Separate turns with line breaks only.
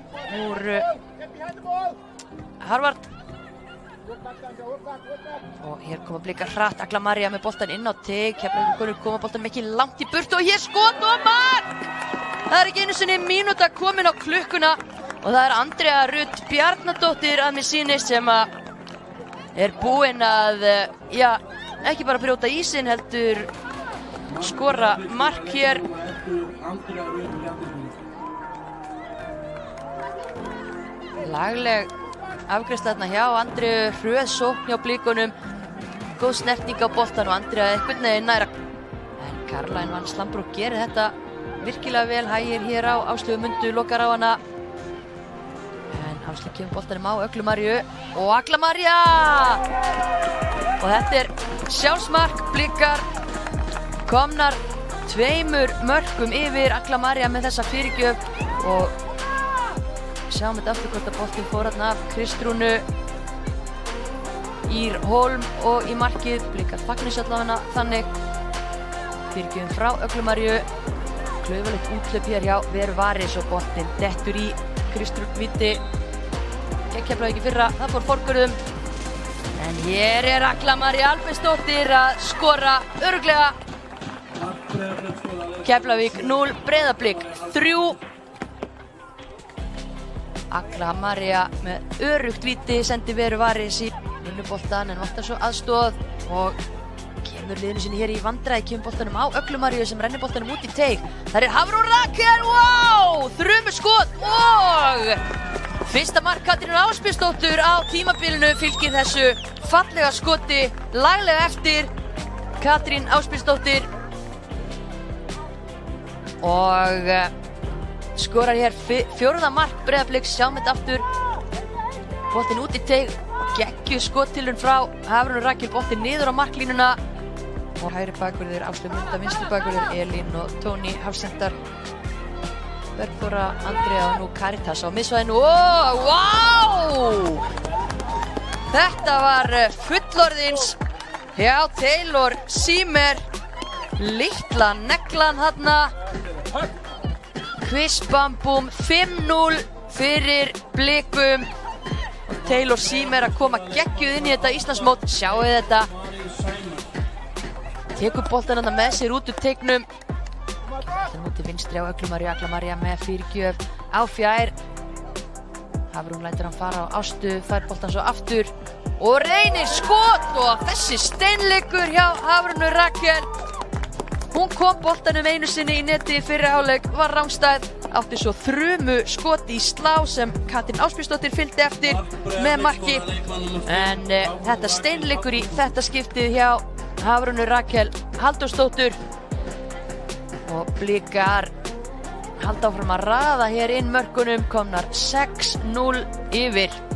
úr Harvard. Og hér koma Blikar hratt, Agla María með boltan inn á teig, Keflavíkur koma boltan ekki langt í burt og hér skot og mark! Það er ekki einu sinni mínúta komin á klukkuna og það er Andrea Ruth Bjarnadóttir að mér sýnist sem að er búin að, já, ekki bara brjóta ísinn heldur skora mark hér. Lagleg afgreiðsla þarna hjá Andreu, hröð sókn hjá Blikunum, góð snerting á boltan og Andrea einhvern veginn næra. En Caroline Van Slambrook gerir þetta virkilega vel, hægir hér á Áslaugu Mundu, lokar á hana. En Áslaug kemur boltanum á Öglu Maríu og Agla María! Og þetta er sjálfsmark, Blikar komnar 2 mörkum yfir, Agla María með þessa fyrirgjöf og sjáum þetta aftur hvort að boltinn fór hérna af Kristrúnu Ír Hólm og í markið. Blikar fagnis allavega þannig. Fyrirgjöfum frá Öglu Maríu. Klaufalegt úthlaup hér hjá Veru Varis og boltinn dettur í Kristrún víti. Gegn Keflavík í fyrra, það fór forgörðum. En hér er Agla María Albertsdóttir að skora örugglega. Keflavík 0, Breiðablik 3. Agla María með örugt víti sendi Veru Varis í vinnuboltan en vantar svo aðstoð og kemur liðinu sinni hér í vandræði, kemur boltanum á Öglu Maríu sem rennir boltanum út í teig. Það er Hafrún Rakel, wow! Þrumuskot og fyrsta mark Katrínar Ásbjörnsdóttur á tímabilinu fylgir þessu fallega skoti, laglega eftir Katrín Ásbjörnsdóttir og skorar hér 4. mark Breiðabliks. Sjáum þetta aftur, boltinn út í teig og geggjuð skottilraun frá Hafrún Rakel, boltinn niður á marklínuna og hægri bakvörður Áslaug Munda, vinstri bakvörður Elín og Tóni Hafsendar, Bergþóra, Andrea og nú Karitas á miðsvæðinu. Wow! Þetta var fullorðins hjá Taylor Siemer, litla neglan þarna. Kvistbambúm 5-0 fyrir Blikum og Taylor Siemer að koma geggjuð inn í þetta Íslandsmót. Sjáu þetta, tekur boltan þarna með sér út úr teignum. Boltan út til vinstri á Öglu Maríu, Agla María með fyrirgjöf á fjær. Hafrún lætur hann fara á Ástu, fær boltan svo aftur og reynir skot og þessi steinleikur hjá Hafrúnu Rakel. Hún kom boltanum einu sinni í neti í fyrri hálfleik, var rangstæð, átti svo þrumu skot í slá sem Katrín Ásbjörnsdóttir fylgdi eftir með marki. En þetta steinleikur í þetta skiptið hjá Hafrúnu Rakel Halldórsdóttur og Blikar halda áfram að raða hér inn mörkunum, komnar 6-0 yfir.